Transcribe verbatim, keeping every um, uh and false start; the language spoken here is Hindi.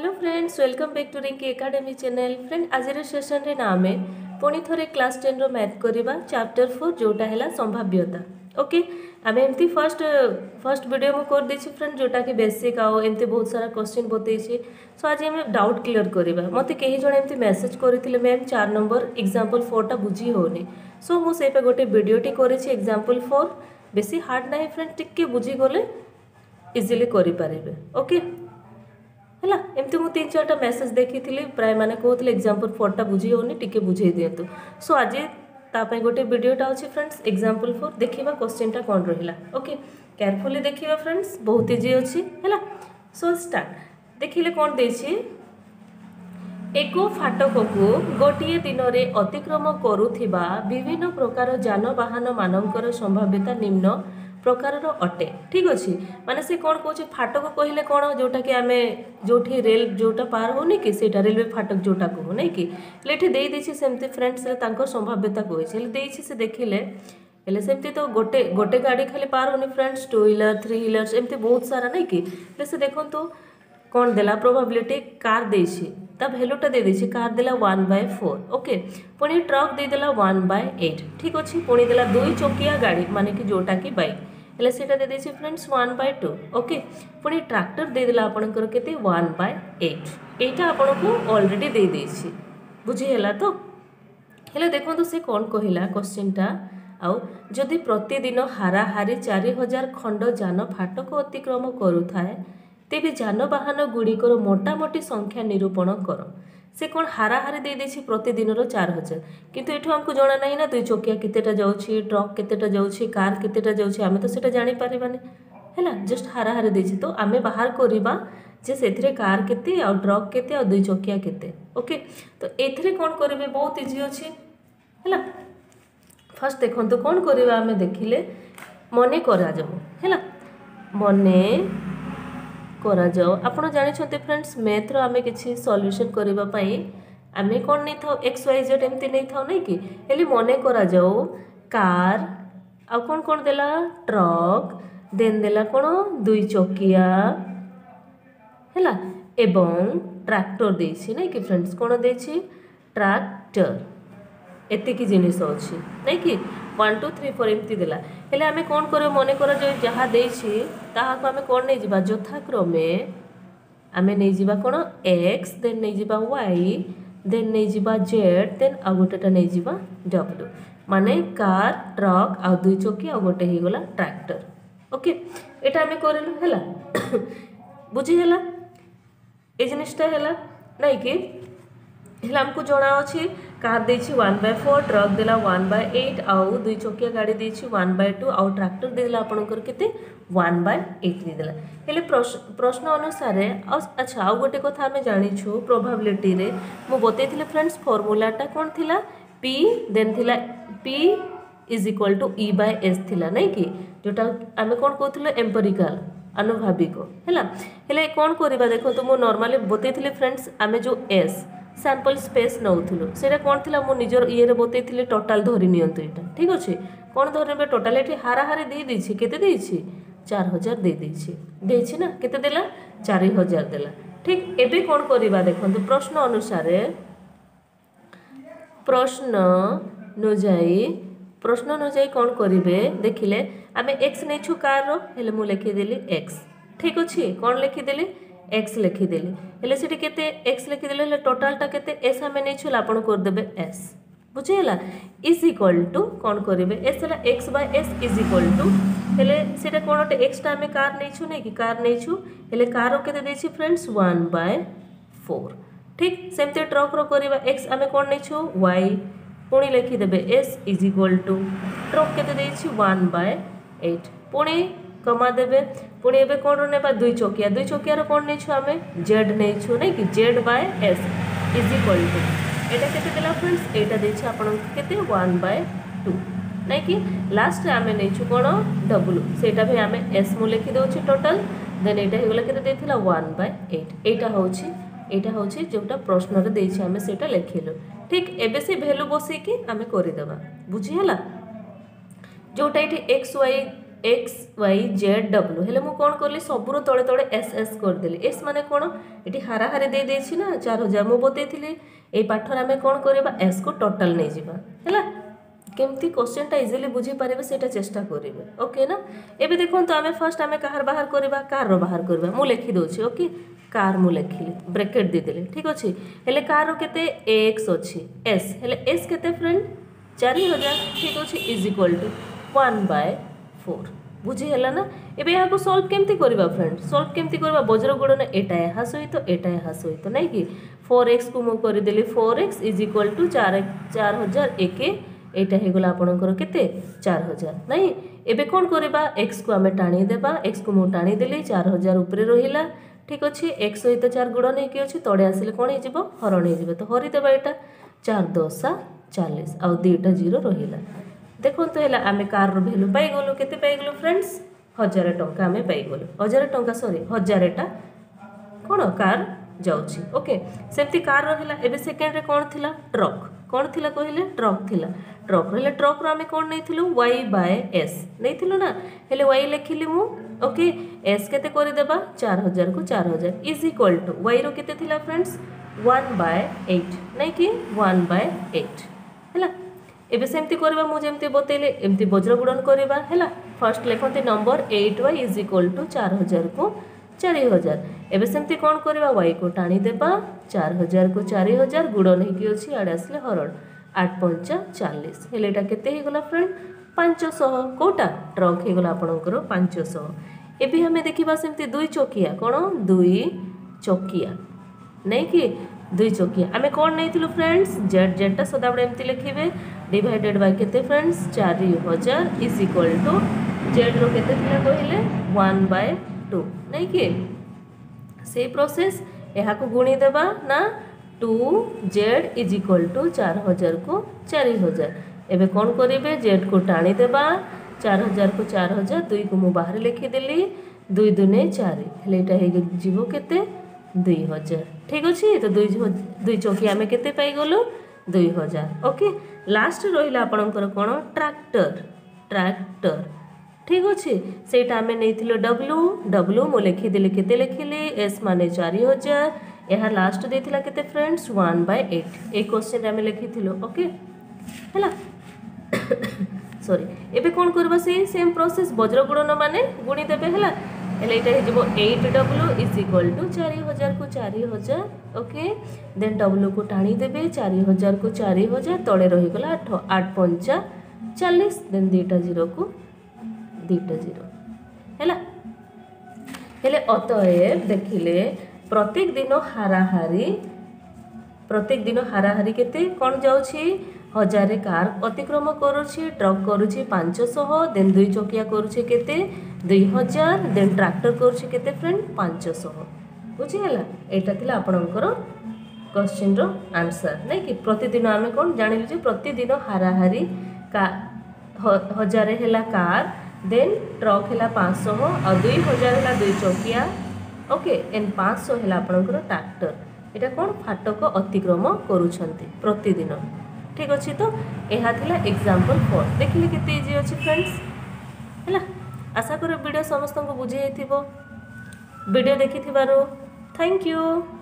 Hello friends, welcome back to Rinki academy channel. Friend आज सेशन रे ना आमे पुणी थोड़े क्लास टेन रो मैथ करवा चैप्टर फोर जोटा है संभाव्यता। ओके आम एमती फर्स्ट फर्स्ट वीडियो में कर देछि फ्रेंड जोटा कि बेसिक आउ एमती बहुत सारा क्वेश्चन बतई। सो आज आम डाउट क्लियर करवा। मत कई जन एमती मेसेज करते मैम चार नंबर एग्जांपल फोर टा बुझी होनी। सो मुझे गोटे वीडियोटी कर एग्जांपल फोर बेसी हार्ड ना फ्रेंड, टिके बुझी गले इजिली करें। ओके है एमती मुझे तीन चार्टा मेसेज देखी प्राय मैंने कहते एग्जांपल फोरटा बुझी होनी टिके बुझे दिंतु। सो आज तापाई गोटे वीडियोटा अच्छे फ्रेंड्स एग्जांपल फोर देखा क्वेश्चन टा कौन रहा। ओके केयरफुली देखिए फ्रेंड्स, बहुत इजी अच्छी है। सो स्टार्ट देखिले कौन देछि एक फाटक को गोटे दिन में अतिक्रम करुथिबा विभिन्न प्रकार जानवाहन मानकर संभाव्यता निम्न प्रकार अटे। ठीक अच्छे माने से कौन कहे फाटक कहले कौन जोटा कि आम जो रेल जोटा पार होनी कि सेटा रेलवे फाटक जोटा कहू नहीं कि ये देदेसी सेमती फ्रेंड्स संभाव्यता कही से देखिले हेले सेमती तो गोटे गोटे गाड़ी खाली पार होनी friends, two wheeler three wheeler एमती बहुत सारा नहीं कि से देखो तो कौन देला प्रोबेबिलिटी कार देछि ता भैल्यूटा दे देछि कार देला वन बाय फोर। ओके पुणी ट्रक दे देला वन बाय एट। ठीक अच्छे पुणी देला दुई चकिया गाड़ी माने कि जोटा कि बाइक हेले सेटा दे देछि friends one by two. Okay पुणी ट्रैक्टर दे देला आपनकर केते one by eight. Etah आपनको already दे देछि बुझी हैला तो। हेले देखो तो से कौन कहिला क्वेश्चनटा आउ जदि प्रतिदिन हाराहारी चार हजार खंड जान फाटक अतिक्रम करुथाए तेबे जानवाहन गुड़िकर मोटामोटी संख्या निरूपण कर। से कौन हाराहारी दे देछि प्रतिदिन चार हजार किंतु एठो हमको जना नहीं ना दुई चकिया केतेटा जाउछि, ट्रक केतेटा जाउछि, कार केतेटा जाउछि आमे तो सेटा जानि पारिबानी हैला। जस्ट हाराहारी देछि तो आमे बाहर करिबा जे सेथिरे कार केते आ ट्रक केते आ दुई चकिया केते। ओके तो एथिरे कौन करिवे बहुत इजी अछि हैला। फर्स्ट देखंतु कौन करिबा आमे देखिले मने करा जाऊ हैला। मने करा जाओ आपण जानी फ्रेंड्स मैथ रो आमे किछि सॉल्यूशन करबा पई आमे कोन नै थाओ एक्स वाई जेड एमती नै थाओ नै कि हेली मने करा जाओ कार आ कोन कोन देला ट्रक देन देला कोन दुई चकिया हैला एवं ट्रैक्टर देछि नै कि फ्रेंड्स कोन देछि ट्रैक्टर एते की जिनिस अछि नै कि वन टू थ्री फोर एमती देला हेले आमे कौन करे मने कर जो जहाँ देछि ताहा को आमे कौन नहीं जिबा यथाक्रमे आमे नहीं जिबा कौन एक्स देन नहीं जिबा वाई देन नहीं जिबा जेड देन आ गोटेटा नहीं जिबा डब्ल्यू माने कार ट्रक आ दुई चकी आ गोटे ही गला ट्रैक्टर। ओके एटा आमे करलु हैला बुझी हैला ए जिनिसटा हैला नहीं कि हेला हमको जना अछि कार देछि वन बाय फोर, ट्रक देला वन बाय एट आउ दुई चकिया गाड़ी देछि वन बाय टू आउ ट्रैक्टर देला आपनकर केते वन बाय एट दे देला। हेले प्रश्न अनुसार अच्छा आउ गोटे कथा हमें जानिछु प्रोबेबिलिटी रे मु बतैथिले फ्रेंड्स फॉर्मूलाटा कोन थिला p देन थिला p is equal to e by s थिला नै कि जोटा हमें कोन कहथिले एम्पिरिकल अनुभाविक हैला। हेले कोन करिबा देखो तो मु नॉर्मली बतैथिले फ्रेंड्स आमे जो s सैंपल स्पेस नौथुलो सेटा कौन थिला मो निजर ये रे बतैथिले टोटल धरि नियंतु एटा। ठीक अछि कोन धरबे टोटल एठी हाराहारी दे दिछि केते देछि चार हजार दे दिछि देछि ना केते देला चार हजार देला। ठीक एबे कोन करिबा देखंतु प्रश्न अनुसार प्रश्न अनुଯାୟୀ प्रश्न अनुଯାୟୀ कौन करिवे देखिले आमे x नेछु कार रो हेले मु लिखि देली x। ठीक अछि कौन लिखि देली x लिखि देली हेले सेठी केते x लिखि देले हेले टोटलटा केते s हमें नेछु आपण कर देबे s बुझे हला इज इक्वल टू कौन करिवे s हला x by s is equal to हेले सेटा कोनटे x टा हमें कार नेछु नै कि कार नेछु हेले कार रो केते देछि फ्रेंड्स वन बाय फोर। ठीक सेमते ट्रक रो करिवा x हमें कोन नेछु y पुणी लिखि देबे s is equal to truck केते देछि वन बाय एट पुणी कमा देबे पुणी एबे कोन रो नेबा दुई चकिया दुई चकिया रो कोन नेछु हमें जेड नेछु नै कि Z by S is equal to एटा केते देला फ्रेंड्स एटा देछि आपन केते वन बाय टू नै कि लास्ट रे हमें नेछु कोन डब्ल्यू सेटा भी हमें एस मु लिखि दोछि टोटल देन एटा हे गेला केते देथिला वन बाय एट एटा होछि एटा होछि जोटा प्रश्न रे देछि हमें सेटा लिखिलो। ठीक एबे से वैल्यू बसे कि हमें करि देबा बुझी हला जोटा एठी X Y X Y Z W हेले मु कौन कली सबूर तले तले एस एस करदेली एस माने कौन ये हाराहारी दे देछि ना चार हजार मु बतैथिली ए पाठर आमे कौन करबा एस को टोटल नै जिबा हैला केमती क्वेश्चन टा इजीली बुझी पारिबे सेटा चेष्टा करिवे ओके ना एबे देखों तो आमे फर्स्ट आमे कार बाहर करबा कार रो बाहर करबा मु लिखि दोछि ओके कार मु लिखिली ब्रैकेट दे देले ठीक अछि हेले कार रो केते एक्स अछि एस हेले एस केते फ्रेंड चार हजार ठीक अछि is equal to one by four बुझी हैला ना एबे यहाँ को सॉल्व केमती करबा फ्रेंड सॉल्व केमती करबा वज्र गुणन एटा यहाँ सहित एटा यहाँ सहित नहीं कि फोर एक्स को मु कर देली four X is equal to चार चार हजार एक एटा हे गला आपनकर केते चार हजार नहीं एबे कोन करबा एक्स को हमें टाणी देबा एक्स को मु टाणी देली चार हजार ऊपर रहिला ठीक अछि एक्स सहित चार गुणन हे कि अछि तडे आसिले कोन हे जिवो हरण हे जिवो तो हरि देबा एटा चार दसा चालीस आ दुईटा जीरो रहिला देखो तो है आम कार भैल्यू पाई गलु केते पाई गलु फ्रेंड्स हजार टंका आम पाई गलु हजार टंका सॉरी हजारटा कौन कार जाउची ओके सेमती कार रहिला एबे सेकेंड रे कौन थिला ट्रक कौन थिला कहले ट्रक थिला ट्रक रहिले ट्रक रो आम कौन नहीं थिलु y बाय s नहीं थिलु ना हेले y लिखिली मु ओके s केते करि देबा चार हजार को चार हजार इज इक्वल टू y रो केते थिला फ्रेंड्स वन बाय एट नहीं कि वन बाय एट हैला एबे सेमती करबा मु जेमती बतेले एमती वज्र गुणन करबा हैला फर्स्ट लिखंती number eight Y is equal to चार हजार को चार हजार एबे सेमती कोन करबा y को टाणी देबा चार हजार को चार हजार गुणन हे कि अछि आडे आसले हरण आठ पंचा चालीस हेले एटा केते हे गला फ्रेंड पाँच सौ कोटा ट्रक हे गला आपनकर पाँच सौ एबे हमें देखिबा सेमती दुई चकिया कोन दुई चकिया नहीं कि दुई चकिया आमे कौन नहीं थिलु फ्रेंड्स जेड जेडटा सदाबड़े एमती लिखिबे डिवाइडेड बाय केते फ्रेंड्स चार हजार इज इक्वल टू जेड रो केते थिला कहिले वन बाय टू नहीं कि से प्रोसेस यहाँ को गुणी देबा ना two Z is equal to चार हजार को चार हजार एबे कौन करिवे जेड को टाणी देबा चार हजार को चार हजार दुई को मु बाहर लिखि देली दुई दुने चार हेले एटा हे जीवो केते दुई हजार ठीक अच्छे तो दुई दुई चौकी आम केते पाई गलु दुई हजार ओके लास्ट रहिला आपनकर कोन ट्रैक्टर ट्रैक्टर ठीक अच्छे सेटा आम नहीं डब्ल्यू डब्ल्यू मु लिखि देली केते लिखिली एस माने चार हजार यहाँ लास्ट देथिला केते friends one by eight a question आम लिखिथिलो ओके हैला सॉरी एबे कोन करबा से सेम प्रोसेस वज्र गुणन माने गुणी देबे हैला हेले एटा हे जबो eight W is equal to चार हजार को चार हजार ओके देन डब्ल्यू को टाणी देबे चार हजार को चार हजार तळे रही गला आठ आठ पंचा चालीस देन दीटा जीरो को दीटा जीरो हैला हेले अतएव देखिले प्रत्येक दिन हाराहारी प्रत्येक दिन हाराहारी केते कोन जाउछि हजार कार अतिक्रम करुछि ट्रक करुछि पाँच सौ देन दुई चकिया करुछि केते दुई हजार देन ट्रैक्टर करुछि केते फ्रेंड पाँच सौ बुझी हला एटा थिला आपनकर क्वेश्चन रो आंसर नहीं कि प्रतिदिन आमे कोन जानिलु जे प्रतिदिन हाराहारी का हजार हेला कार देन ट्रक हेला पाँच सौ और दुई हजार हेला दुई चकिया ओके एन पाँच सौ हेला आपनकर ट्रैक्टर एटा कोन फाटक अतिक्रम करूछंती प्रतिदिन ठीक अच्छे तो यह थिला एग्जांपल फोर देखिले केते इजी अछि फ्रेंड्स हैला आशा कर वीडियो समस्त को बुझे वीडियो देखि थैंक यू।